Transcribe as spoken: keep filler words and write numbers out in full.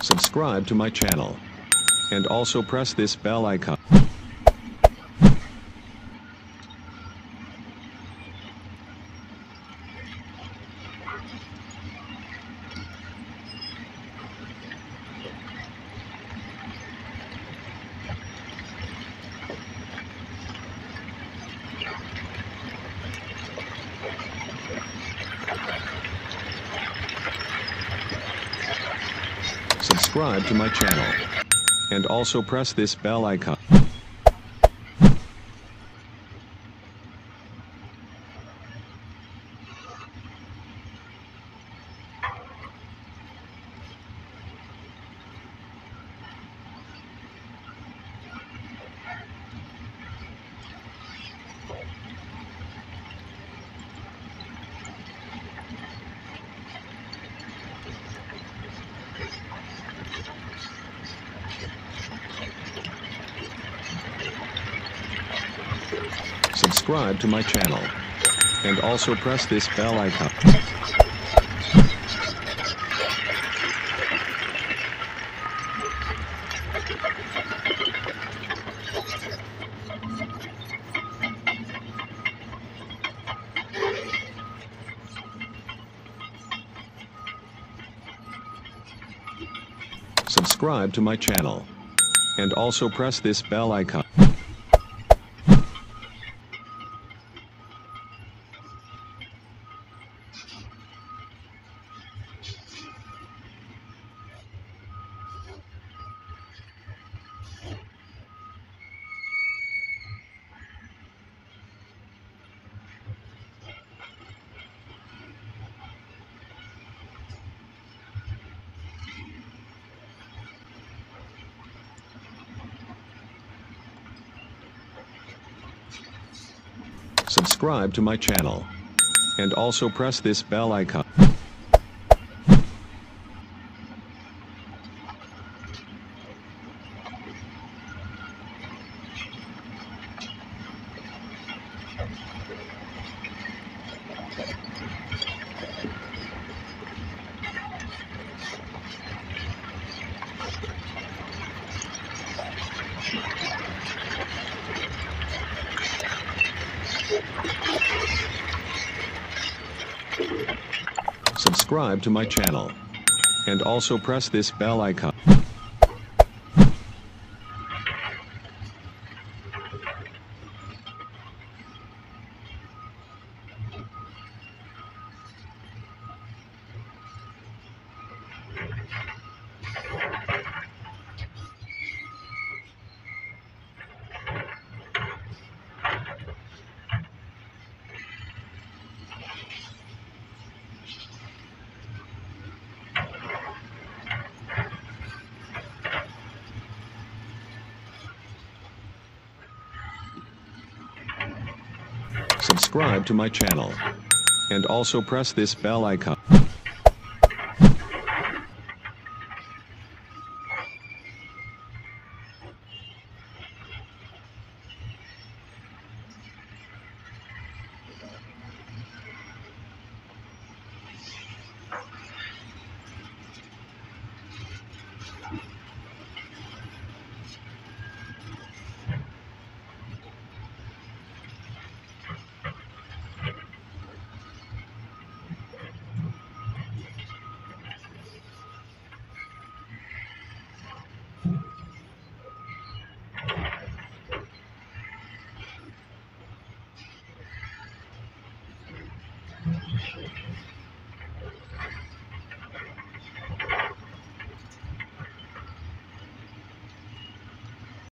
Subscribe to my channel. And also press this bell icon. Subscribe to my channel. And also press this bell icon. Subscribe to my channel. And also press this bell icon. Subscribe to my channel. And also press this bell icon. Subscribe to my channel. And also press this bell icon. Subscribe to my channel. And also press this bell icon. Subscribe to my channel. And also press this bell icon.